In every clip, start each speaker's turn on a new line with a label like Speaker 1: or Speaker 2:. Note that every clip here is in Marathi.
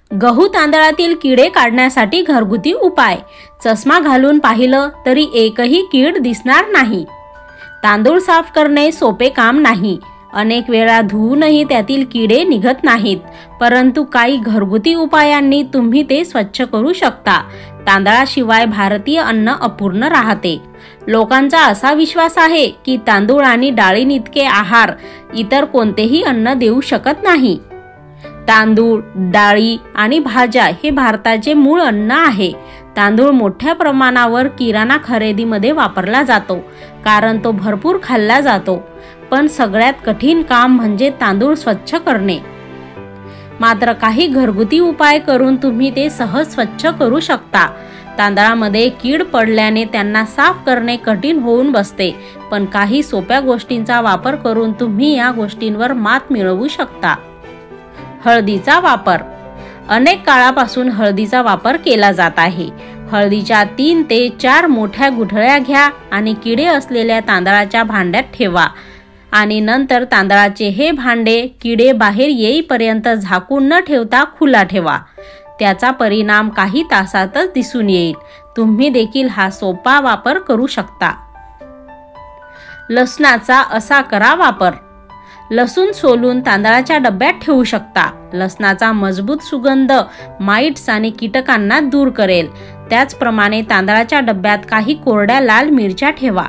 Speaker 1: गहू तांदळातील किडे काढण्यासाठी घरगुती उपाय। चष्मा घालून पाहिलं तरी एकही कीड दिसणार नाही। तांदूळ साफ करणे सोपे काम नाही। अनेक वेळा धुवूनही त्यातील किडे निघत नाहीत, परंतु काही घरगुती उपायांनी तुम्ही ते स्वच्छ करू शकता। तांदळाशिवाय भारतीय अन्न अपूर्ण राहते। लोकांचा असा विश्वास आहे की तांदूळ आणि डाळींइतके आहार इतर कोणतेही अन्न देऊ शकत नाही। तांदूळ, डाळी आणि भाज्या हे भारताचे मूळ अन्न आहे। तांदूळ मोठ्या प्रमाणावर किराणा खरेदीमध्ये वापरला जातो, कारण तो भरपूर खाल्ला जातो। पण सगळ्यात कठीण काम म्हणजे तांदूळ स्वच्छ करणे। मात्र काही घरगुती उपाय करून तुम्ही ते सहज स्वच्छ करू शकता। तांदळामध्ये कीड पडल्याने त्यांना साफ करणे कठीण होऊन बसते, पण काही सोप्या गोष्टींचा वापर करून तुम्ही या गोष्टींवर मात मिळवू शकता। हळदीचा वापर। अनेक काळापासून हळदीचा वापर केला जात आहे। हळदीच्या 3 ते 4 मोठ्या गुठळ्या घ्या आणि किडे असलेल्या तांदळाच्या भांड्यात ठेवा आणि नंतर तांदळाचे हे भांडे किडे बाहेर येईपर्यंत झाकून न ठेवता खुला ठेवा। त्याचा परिणाम काही तासातच दिसून येईल। तुम्ही देखील हा सोपा वापर करू शकता। लसणाचा असा करा वापर। लसूण सोलून तांदळाच्या डब्यात ठेवू शकता। लसणाचा मजबूत सुगंध माइट्स आणि कीटकांना दूर करेल। त्याचप्रमाणे तांदळाच्या डब्यात काही कोरड्या लाल मिरच्या ठेवा।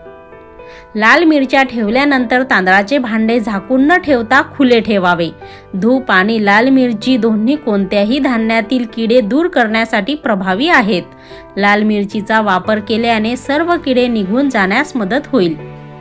Speaker 1: लाल मिरच्या ठेवल्यानंतर तांदळाचे भांडे झाकून न ठेवता खुले ठेवावे। धूप आणि लाल मिरची दोन्ही कोणत्याही धान्यातील किडे दूर करण्यासाठी प्रभावी आहेत। लाल मिरचीचा वापर केल्याने सर्व किडे निघून जाण्यास मदत होईल।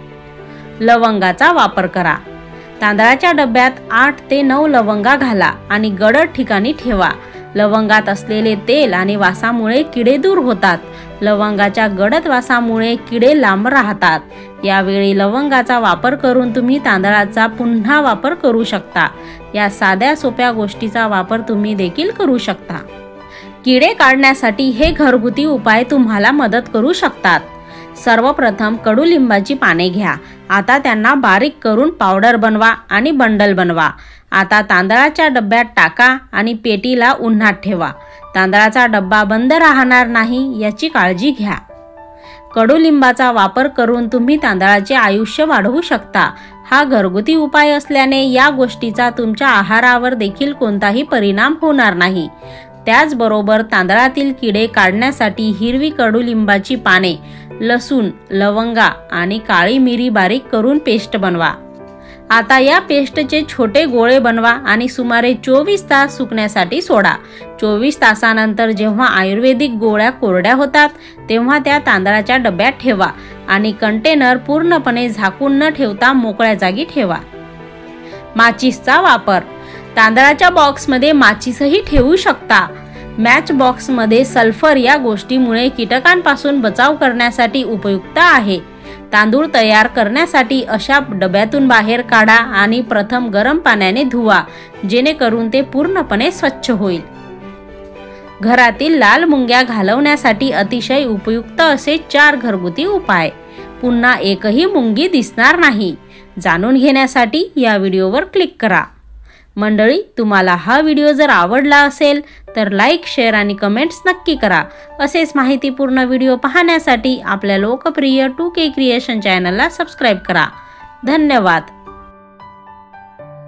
Speaker 1: लवंगाचा वापर करा। तांदळाच्या डब्यात 8 ते 9 लवंगा घाला आणि गडद ठिकाणी ठेवा। लवंगात असलेले तेल आणि वासामुळे किडे दूर होतात। लवंगाच्या गडद वासामुळे किडे लांब राहतात। यावेळी लवंगाचा वापर करून तुम्ही तांदळाचा पुन्हा वापर करू शकता। या साध्या सोप्या गोष्टीचा वापर तुम्ही देखील करू शकता। किडे काढण्यासाठी हे घरगुती उपाय तुम्हाला मदत करू शकतात। सर्वप्रथम कडुलिंबाची पाने घ्या। आता त्यांना बारीक करून पावडर बनवा आणि बंडल बनवा। आता तांदळाच्या डब्यात टाका आणि पेटीला उन्हात ठेवा। तांदळाचा डब्बा बंद राहणार नाही याची काळजी घ्या। कडुलिंबाचा वापर करून तुम्ही तांदळाचे आयुष्य वाढवू शकता। हा घरगुती उपाय असल्याने या गोष्टीचा तुमच्या आहारावर देखील कोणताही परिणाम होणार नाही। त्याचबरोबर तांदळातील किडे काढण्यासाठी हिरवी कडुलिंबाची पाने, लसूण, लवंगा आणि काळी मिरी बारीक करून पेस्ट बनवा। आता या पेस्टचे छोटे गोळे बनवा आणि सुमारे 24 तास सुकण्यासाठी सोडा। 24 तासानंतर जेव्हा आयुर्वेदिक गोळ्या कोरड्या होतात तेव्हा त्या तांदळाच्या डब्यात ठेवा आणि कंटेनर पूर्णपणे झाकून न ठेवता मोकळ्या जागी ठेवा। माचीसचा वापर। तांदळाच्या बॉक्समध्ये माचीसही ठेवू शकता। मॅच बॉक्समध्ये सल्फर या गोष्टीमुळे कीटकांपासून बचाव करण्यासाठी उपयुक्त आहे। तांदूळ तयार करण्यासाठी अशा डब्यातून बाहेर काढा आणि प्रथम गरम पाण्याने धुवा, जेणेकरून ते पूर्णपणे स्वच्छ होईल। घरातील लाल मुंग्या घालवण्यासाठी अतिशय उपयुक्त असे 4 घरगुती उपाय। पुन्हा एकही मुंगी दिसणार नाही। जाणून घेण्यासाठी या व्हिडिओवर क्लिक करा। मंडळी, तुम्हाला हा व्हिडिओ जर आवडला असेल तर लाईक, शेअर आणि कमेंट्स नक्की करा। असेच माहितीपूर्ण व्हिडिओ पाहण्यासाठी आपल्या लोकप्रिय 2K क्रिएशन चॅनलला सबस्क्राईब करा। धन्यवाद।